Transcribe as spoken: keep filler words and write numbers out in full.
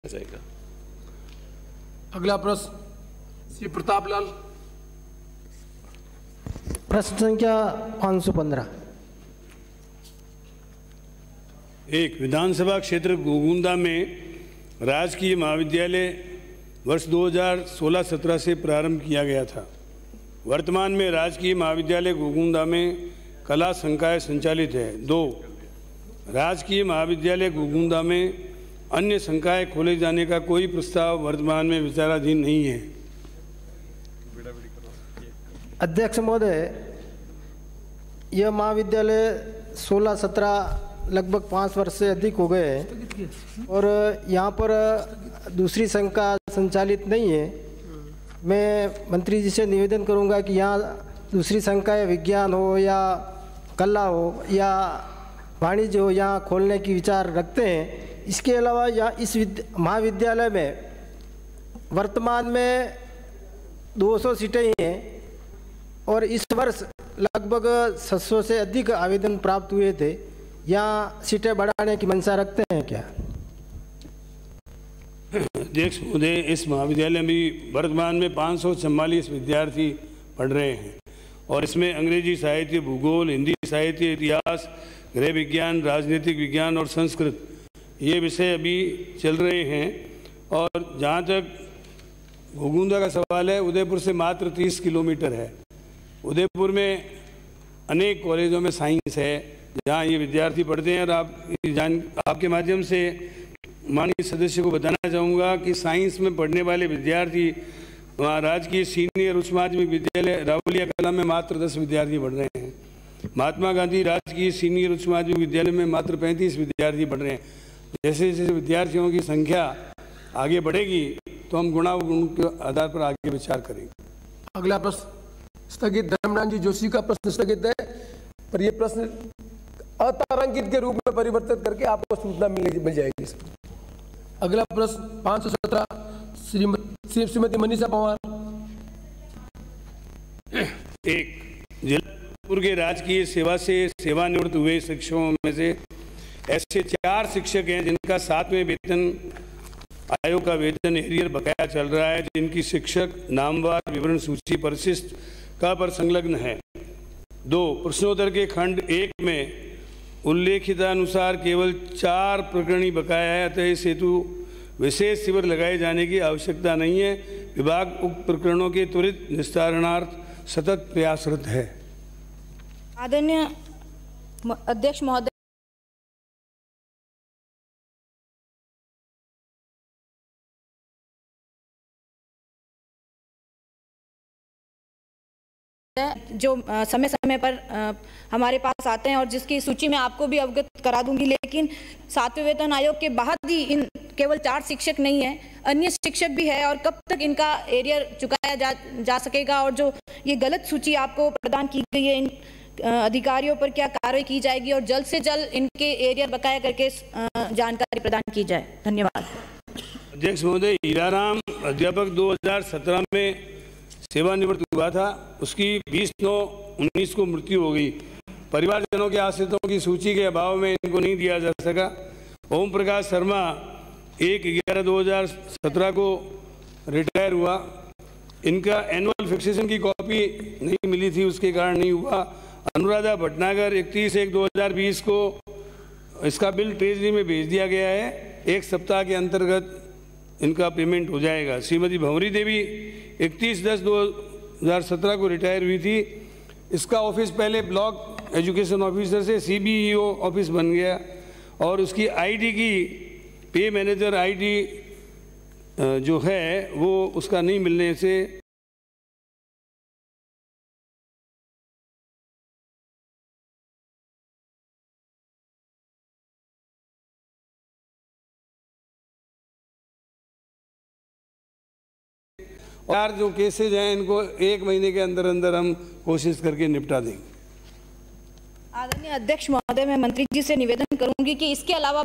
जाएगा। अगला प्रश्न श्री प्रताप लाल। प्रश्न संख्या पाँच सौ पंद्रह। एक, विधानसभा क्षेत्र गोगुंदा में राजकीय महाविद्यालय वर्ष दो हज़ार सोलह सत्रह से प्रारंभ किया गया था। वर्तमान में राजकीय महाविद्यालय गोगुंदा में कला संकाय संचालित है। दो, राजकीय महाविद्यालय गोगुंदा में अन्य संकाय खोले जाने का कोई प्रस्ताव वर्तमान में विचाराधीन नहीं है। अध्यक्ष महोदय, यह महाविद्यालय सोलह सत्रह लगभग पाँच वर्ष से अधिक हो गए हैं और यहाँ पर दूसरी संकाय संचालित नहीं है। मैं मंत्री जी से निवेदन करूँगा कि यहाँ दूसरी संकाय विज्ञान हो या कला हो या वाणिज्य हो, यहाँ खोलने की विचार रखते हैं। इसके अलावा यहाँ इस महाविद्यालय में वर्तमान में दो सौ सीटें ही हैं और इस वर्ष लगभग सात सौ से अधिक आवेदन प्राप्त हुए थे। यहाँ सीटें बढ़ाने की मंशा रखते हैं क्या? अध्यक्ष महोदय, इस महाविद्यालय में वर्तमान में पाँच सौ चवालीस विद्यार्थी पढ़ रहे हैं और इसमें अंग्रेजी साहित्य, भूगोल, हिंदी साहित्य, इतिहास, गृह विज्ञान, राजनीतिक विज्ञान और संस्कृत ये विषय अभी चल रहे हैं। और जहाँ तक गोगुंदा का सवाल है, उदयपुर से मात्र तीस किलोमीटर है। उदयपुर में अनेक कॉलेजों में साइंस है जहाँ ये विद्यार्थी पढ़ते हैं और आप जान आपके माध्यम से माननीय सदस्य को बताना चाहूँगा कि साइंस में पढ़ने वाले विद्यार्थी वहाँ राजकीय सीनियर उच्च माध्यमिक विद्यालय रावलिया कला में मात्र दस विद्यार्थी पढ़ रहे हैं। महात्मा गांधी राजकीय सीनियर उच्च माध्यमिक विद्यालय में मात्र पैंतीस विद्यार्थी पढ़ रहे हैं। जैसे जैसे विद्यार्थियों की संख्या आगे बढ़ेगी तो हम गुणावगुण के आधार पर आगे विचार करेंगे। अगला प्रश्न स्थगित। धर्मनाथ जी जोशी का प्रश्न स्थगित है, पर यह प्रश्न अतारांकित के रूप में परिवर्तित करके आपको सूचना मिल मिल जाएगी। अगला प्रश्न पाँच सौ सत्रह श्रीमती श्रीमती मनीषा पवार। एक, जयपुर के राजकीय सेवा से सेवानिवृत्त हुए शिक्षकों में से ऐसे चार शिक्षक हैं जिनका सातवें वेतन आयोग का वेतन एरियर बकाया चल रहा है, जिनकी शिक्षक नामवार विवरण सूची परिशिष्ट का पर संलग्न है। दो, प्रश्नोत्तर के खंड एक में उल्लेखितानुसार केवल चार प्रकरणी बकाया है, अतः इस हेतु विशेष शिविर लगाए जाने की आवश्यकता नहीं है। विभाग उक्त प्रकरणों के त्वरित निस्तारणार्थ सतत प्रयासरत है। आदरणीय अध्यक्ष महोदय, जो समय समय पर हमारे पास आते हैं और जिसकी सूची में आपको भी अवगत करा दूंगी, लेकिन सातवें वेतन आयोग के बाद ही इन केवल चार शिक्षक नहीं है, अन्य शिक्षक भी है और कब तक इनका एरियर चुकाया जा, जा सकेगा और जो ये गलत सूची आपको प्रदान की गई है, इन अधिकारियों पर क्या कार्रवाई की जाएगी और जल्द से जल्द इनके एरियर बकाया करके जानकारी प्रदान की जाए। धन्यवाद। अध्यक्ष महोदय, हीराराम अध्यापक दो हज़ार सत्रह में सेवानिवृत्त हुआ था, उसकी बीस नौ उन्नीस को मृत्यु हो गई। परिवारजनों के आश्रितों की सूची के अभाव में इनको नहीं दिया जा सका। ओम प्रकाश शर्मा एक ग्यारह दो हज़ार सत्रह को रिटायर हुआ। इनका एनुअल फिक्सेशन की कॉपी नहीं मिली थी, उसके कारण नहीं हुआ। अनुराधा भटनागर इकतीस एक दो हज़ार बीस को इसका बिल ट्रेजरी में भेज दिया गया है, एक सप्ताह के अंतर्गत इनका पेमेंट हो जाएगा। श्रीमती भंवरी देवी इकतीस दस दो हज़ार सत्रह को रिटायर हुई थी। इसका ऑफिस पहले ब्लॉक एजुकेशन ऑफिसर से सीबीईओ ऑफिस बन गया और उसकी आईडी की पे मैनेजर आईडी जो है वो उसका नहीं मिलने से और जो केसेज हैं इनको एक महीने के अंदर अंदर हम कोशिश करके निपटा देंगे। आदरणीय अध्यक्ष महोदय, मैं मंत्री जी से निवेदन करूंगी कि इसके अलावा